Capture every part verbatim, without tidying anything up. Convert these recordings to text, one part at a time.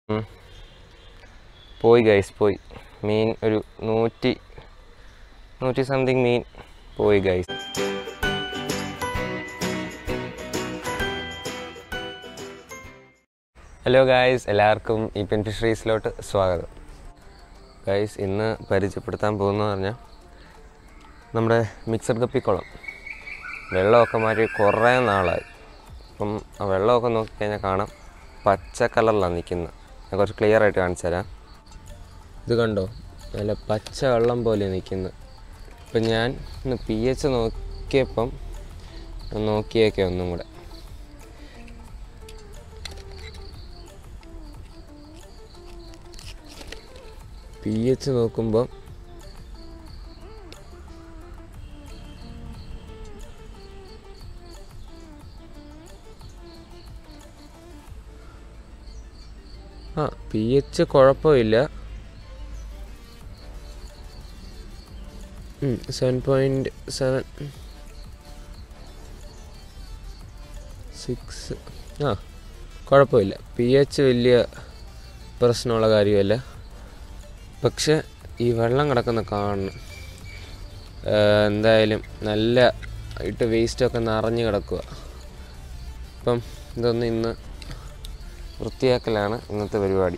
പോയി ഗൈസ് പോയി മീൻ ഒരു നൂറ്റി നൂറ്റി സംതിങ് മീൻ പോയി ഗൈസ്. ഹലോ ഗൈസ്, എല്ലാവർക്കും ഈ പെൻ ഫിഷറീസിലോട്ട് സ്വാഗതം. ഗൈസ് ഇന്ന് പരിചയപ്പെടുത്താൻ പോകുന്നതെന്ന് പറഞ്ഞാൽ നമ്മുടെ മിക്സഡ് ഗപ്പി കുളം. വെള്ളമൊക്കെ മാറ്റി കുറേ നാളായി. അപ്പം ആ വെള്ളമൊക്കെ നോക്കിക്കഴിഞ്ഞാൽ കാണാം പച്ച കളറിലാണ് നിൽക്കുന്നത്. ഞാൻ കുറച്ച് ക്ലിയർ ആയിട്ട് കാണിച്ചു തരാം. ഇത് കണ്ടോ, നല്ല പച്ച വെള്ളം പോലെ നിൽക്കുന്നത്. ഇപ്പം ഞാൻ ഇന്ന് പി എച്ച് നോക്കിയപ്പം നോക്കിയേക്കെ ഒന്നും കൂടെ പി എച്ച് നോക്കുമ്പോൾ ആ പി എച്ച് കുഴപ്പമില്ല. സെവൻ പോയിൻറ്റ് സെവൻ സിക്സ് ആ കുഴപ്പമില്ല. പി എച്ച് വലിയ പ്രശ്നമുള്ള കാര്യമല്ല. പക്ഷെ ഈ വെള്ളം കിടക്കുന്ന കാണണം. എന്തായാലും നല്ല ഇട്ട് വേസ്റ്റൊക്കെ നിറഞ്ഞ് കിടക്കുക. അപ്പം ഇതൊന്ന് ഇന്ന് വൃത്തിയാക്കലാണ് ഇന്നത്തെ പരിപാടി.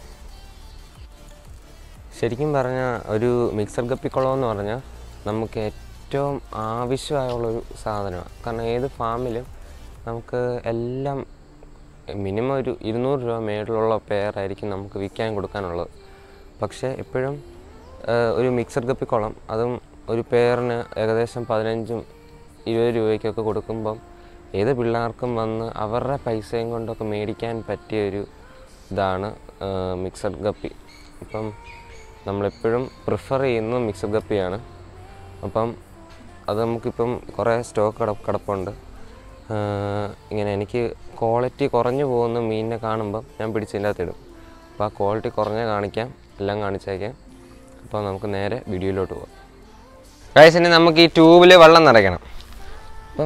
ശരിക്കും പറഞ്ഞാൽ ഒരു മിക്സഡ് ഗപ്പിക്കുളം എന്ന് പറഞ്ഞാൽ നമുക്ക് ഏറ്റവും ആവശ്യമായുള്ളൊരു സാധനമാണ്. കാരണം ഏത് ഫാമിലും നമുക്ക് എല്ലാം മിനിമം ഒരു ഇരുന്നൂറ് രൂപ മേളിലുള്ള പെയറായിരിക്കും നമുക്ക് വിൽക്കാൻ കൊടുക്കാനുള്ളത്. പക്ഷേ എപ്പോഴും ഒരു മിക്സഡ് ഗപ്പിക്കുളം അതും ഒരു പെയറിന് ഏകദേശം പതിനഞ്ചും ഇരുപത് രൂപയ്ക്കൊക്കെ കൊടുക്കുമ്പം ഏത് പിള്ളേർക്കും വന്ന് അവരുടെ പൈസയും കൊണ്ടൊക്കെ മേടിക്കാൻ പറ്റിയൊരു ഇതാണ് മിക്സഡ് ഗപ്പി. അപ്പം നമ്മളെപ്പോഴും പ്രിഫർ ചെയ്യുന്നത് മിക്സഡ് ഗപ്പിയാണ്. അപ്പം അത് നമുക്കിപ്പം കുറേ സ്റ്റോക്ക് കട കിടപ്പുണ്ട് ഇങ്ങനെ എനിക്ക് ക്വാളിറ്റി കുറഞ്ഞു പോകുന്ന മീനിനെ കാണുമ്പം ഞാൻ പിടിച്ചതിൻ്റെ അകത്തിടും. അപ്പോൾ ആ ക്വാളിറ്റി കുറഞ്ഞ കാണിക്കാം, എല്ലാം കാണിച്ചേക്കാം. അപ്പോൾ നമുക്ക് നേരെ വീഡിയോയിലോട്ട് പോകാം. ഗൈസ്, ഇനി നമുക്ക് ഈ ട്യൂബിൽ വെള്ളം നിറയ്ക്കണം. അപ്പം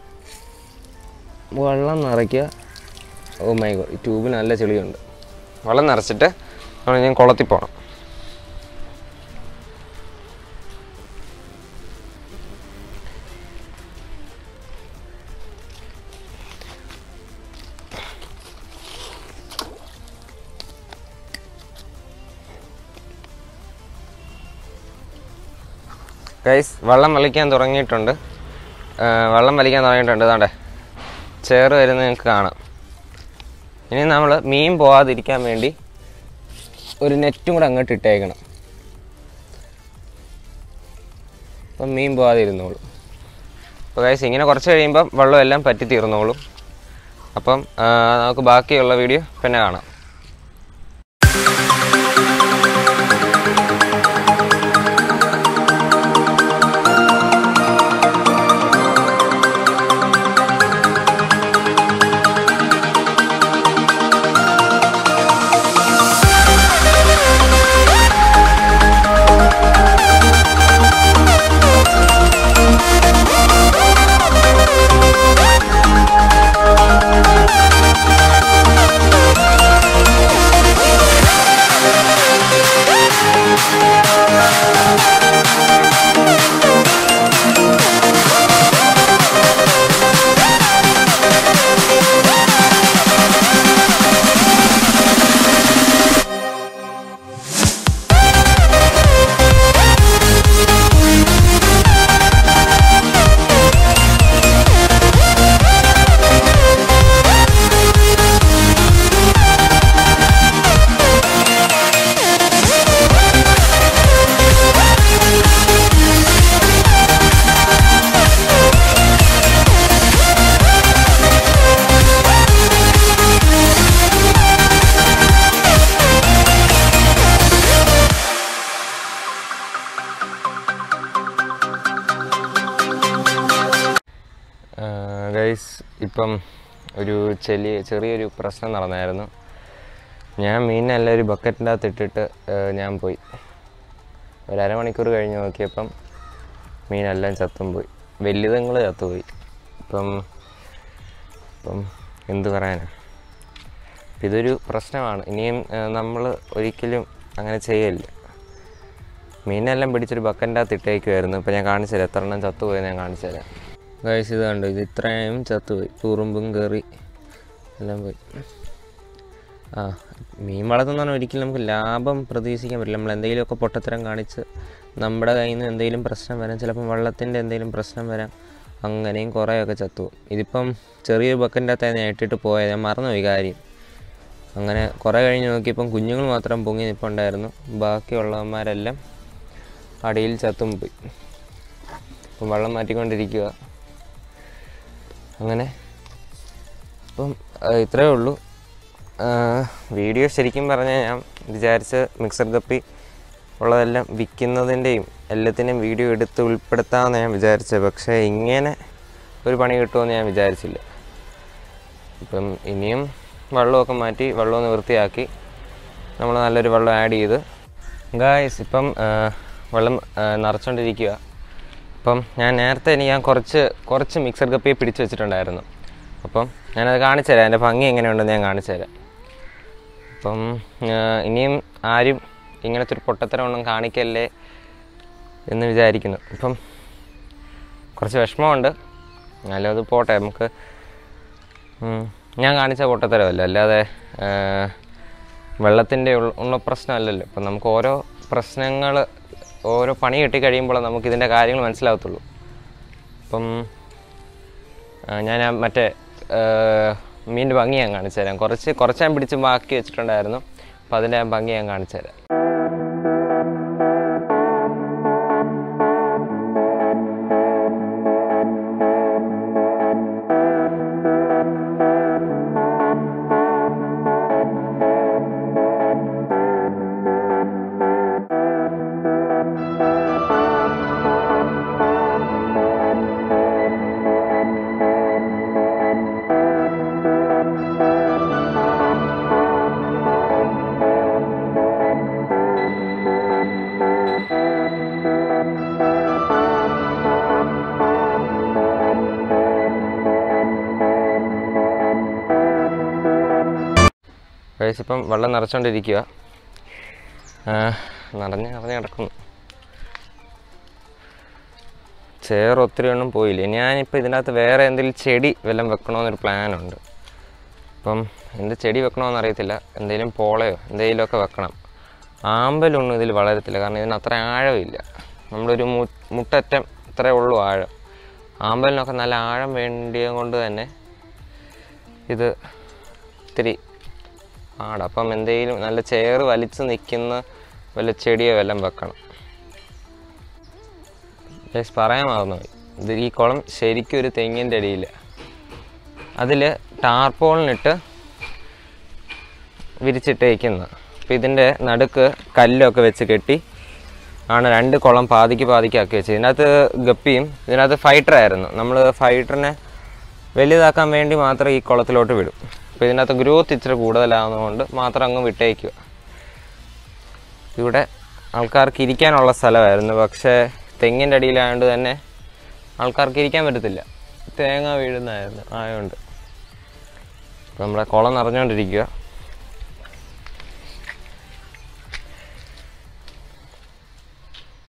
വെള്ളം നിറയ്ക്കുക. ഓ മൈ ഗോഡ്, ഈ ട്യൂബിൽ നല്ല ചെളിയുണ്ട്. വെള്ളം നിറച്ചിട്ട് നമ്മൾ ഞാൻ കുളത്തിൽ പോകണം. ഗൈസ്, വെള്ളം വലിക്കാൻ തുടങ്ങിയിട്ടുണ്ട്. വെള്ളം വലിക്കാൻ തുടങ്ങിയിട്ടുണ്ട് ഇതാണ്ടേ ചേറ് വരുന്നത് നിങ്ങൾക്ക് കാണാം. ഇനി നമ്മൾ മീൻ പോകാതിരിക്കാൻ വേണ്ടി ഒരു നെറ്റും കൂടെ അങ്ങോട്ട് ഇട്ടേക്കണം. അപ്പം മീൻ പോകാതിരുന്നോളും. അപ്പോൾ ഗൈസ് ഇങ്ങനെ കുറച്ച് കഴിയുമ്പം വെള്ളം എല്ലാം പറ്റി തീർന്നോളും. അപ്പം നമുക്ക് ബാക്കിയുള്ള വീഡിയോ പിന്നെ കാണാം. ഗൈസ്, ഇപ്പം ഒരു ചെറിയ ചെറിയൊരു പ്രശ്നം നടന്നായിരുന്നു. ഞാൻ മീനെല്ലാം ഒരു ബക്കറ്റിൻ്റെ അകത്ത് ഇട്ടിട്ട് ഞാൻ പോയി. ഒരു അരമണിക്കൂർ കഴിഞ്ഞ് നോക്കിയപ്പം മീനെല്ലാം ചത്തും പോയി. വലുതുങ്ങൾ ചത്തുപോയി. ഇപ്പം ഇപ്പം എന്ത് പറയാനാണ്. ഇതൊരു പ്രശ്നമാണ്. ഇനിയും നമ്മൾ ഒരിക്കലും അങ്ങനെ ചെയ്യല്ല. മീനെല്ലാം പിടിച്ചൊരു ബക്കൻ്റെ അകത്ത് ഇട്ടേക്കുമായിരുന്നു. ഇപ്പോൾ ഞാൻ കാണിച്ചു തരാം എത്ര എണ്ണം ചത്തുപോയെന്ന് ഞാൻ കാണിച്ചു തരാം. ഗൈസ് ഇത് കണ്ടു, ഇത് ഇത്രയും ചത്തുപോയി, ഉറുമ്പും കയറി എല്ലാം പോയി. ആ മീൻ വളർത്തുന്ന പറഞ്ഞാൽ ഒരിക്കലും നമുക്ക് ലാഭം പ്രതീക്ഷിക്കാൻ പറ്റില്ല. നമ്മൾ എന്തെങ്കിലുമൊക്കെ പൊട്ടത്തരം കാണിച്ച് നമ്മുടെ കയ്യിൽ നിന്ന് എന്തെങ്കിലും പ്രശ്നം വരാം, ചിലപ്പം വെള്ളത്തിൻ്റെ എന്തെങ്കിലും പ്രശ്നം വരാം, അങ്ങനെയും കുറേയൊക്കെ ചത്തുപോകും. ഇതിപ്പം ചെറിയൊരു ബക്കൻ്റെ അകത്ത് ഞാൻ ഇട്ടിട്ട് പോയത്, ഞാൻ മറന്നുപോയി കാര്യം. അങ്ങനെ കുറേ കഴിഞ്ഞ് നോക്കിയപ്പം കുഞ്ഞുങ്ങൾ മാത്രം പൊങ്ങി നിൽപ്പുണ്ടായിരുന്നു, ബാക്കിയുള്ളവന്മാരെല്ലാം അടിയിൽ ചത്തും പോയി. ഇപ്പം വെള്ളം മാറ്റിക്കൊണ്ടിരിക്കുക. അങ്ങനെ ഇപ്പം ഇത്രയേ ഉള്ളൂ വീഡിയോ. ശരിക്കും പറഞ്ഞാൽ ഞാൻ വിചാരിച്ച് മിക്സർ ഗപ്പി ഉള്ളതെല്ലാം വിൽക്കുന്നതിൻ്റെയും എല്ലാത്തിൻ്റെയും വീഡിയോ എടുത്ത് ഉൾപ്പെടുത്താമെന്ന് ഞാൻ വിചാരിച്ചത്. പക്ഷേ ഇങ്ങനെ ഒരു പണി കിട്ടുമെന്ന് ഞാൻ വിചാരിച്ചില്ല. ഇപ്പം ഇനിയും വെള്ളമൊക്കെ മാറ്റി വെള്ളമൊന്ന് വൃത്തിയാക്കി നമ്മൾ നല്ലൊരു വെള്ളം ആഡ് ചെയ്ത് ഗായ്സ് ഇപ്പം വെള്ളം നിറച്ചുകൊണ്ടിരിക്കുക. അപ്പം ഞാൻ നേരത്തെ എനിക്ക് ഞാൻ കുറച്ച് കുറച്ച് മിക്സർ ഗപ്പിയെ പിടിച്ച് വെച്ചിട്ടുണ്ടായിരുന്നു. അപ്പം ഞാനത് കാണിച്ചു തരാം, എൻ്റെ ഭംഗി എങ്ങനെയുണ്ടെന്ന് ഞാൻ കാണിച്ചു തരാം. അപ്പം ഇനിയും ആരും ഇങ്ങനത്തെ ഒരു പൊട്ടത്തരം ഒന്നും കാണിക്കല്ലേ എന്ന് വിചാരിക്കുന്നു. ഇപ്പം കുറച്ച് വിഷമമുണ്ട്, എന്നാലും അത് പോട്ടെ. നമുക്ക് ഞാൻ കാണിച്ച പൊട്ടത്തരമല്ല, അല്ലാതെ വെള്ളത്തിൻ്റെ ഉള്ള പ്രശ്നമല്ലല്ലോ. ഇപ്പം നമുക്ക് ഓരോ പ്രശ്നങ്ങൾ ഓരോ പണി കിട്ടിക്കഴിയുമ്പോൾ നമുക്കിതിൻ്റെ കാര്യങ്ങൾ മനസ്സിലാകത്തുള്ളൂ. അപ്പം ഞാൻ മറ്റേ മീൻ്റെ ഭംഗി ഞാൻ കാണിച്ചു തരാം. കുറച്ച് കുറച്ച് ഞാൻ പിടിച്ച് ബാക്കി വെച്ചിട്ടുണ്ടായിരുന്നു, അപ്പോൾ അതിൻ്റെ ഭംഗി ഞാൻ കാണിച്ചു തരാം. ഇപ്പം വെള്ളം നിറച്ചുകൊണ്ടിരിക്കുക, നിറഞ്ഞ് നിറഞ്ഞ് കിടക്കുന്നു. ചേർ ഒത്തിരി ഒന്നും പോയില്ലേ. ഞാനിപ്പോൾ ഇതിനകത്ത് വേറെ എന്തെങ്കിലും ചെടി വല്ലതും വെക്കണമെന്നൊരു പ്ലാനുണ്ട്. അപ്പം എന്ത് ചെടി വെക്കണമെന്ന് അറിയത്തില്ല, എന്തെങ്കിലും പോളയോ എന്തെങ്കിലുമൊക്കെ വെക്കണം. ആമ്പലൊന്നും ഇതിൽ വളരത്തില്ല, കാരണം ഇതിന് അത്ര ആഴമില്ല. നമ്മളൊരു മു മുട്ടറ്റം ഇത്രയേ ഉള്ളൂ ആഴം. ആമ്പലിനൊക്കെ നല്ല ആഴം വേണ്ടിയത് കൊണ്ട് തന്നെ ഇത് ഇത്തിരി ആട. അപ്പം എന്തെങ്കിലും നല്ല ചേറ് വലിച്ച് നിൽക്കുന്ന വല്ല ചെടിയോ വല്ലതും വെക്കണം. ജസ്റ്റ് പറയാൻ മറന്നുപോയി, ഇത് ഈ കുളം ശരിക്കും ഒരു തെങ്ങിൻ്റെ അടിയിൽ, അതിൽ ടാർപോളിനിട്ട് വിരിച്ചിട്ടേക്കുന്നത്. അപ്പം ഇതിൻ്റെ നടുക്ക് കല്ലൊക്കെ വെച്ച് കെട്ടി ആണ് രണ്ട് കുളം പാതിക്ക് പാതിക്കാക്കി വെച്ചത്. ഇതിനകത്ത് ഗപ്പിയും ഇതിനകത്ത് ഫൈറ്ററായിരുന്നു. നമ്മൾ ഫൈറ്ററിനെ വലുതാക്കാൻ വേണ്ടി മാത്രം ഈ കുളത്തിലോട്ട് വിടും. അപ്പോൾ ഇതിനകത്ത് ഗ്രോത്ത് ഇച്ചിരി കൂടുതലാകുന്നതുകൊണ്ട് മാത്രം അങ്ങ് വിട്ടേക്കുക. ഇവിടെ ആൾക്കാർക്ക് ഇരിക്കാനുള്ള സ്ഥലമായിരുന്നു, പക്ഷേ തെങ്ങിൻ്റെ അടിയിലായതുകൊണ്ട് തന്നെ ആൾക്കാർക്ക് ഇരിക്കാൻ പറ്റത്തില്ല, തേങ്ങ വീഴുന്നതായിരുന്നു ആയതുകൊണ്ട്. അപ്പോൾ നമ്മുടെ കുളം നിറഞ്ഞുകൊണ്ടിരിക്കുക.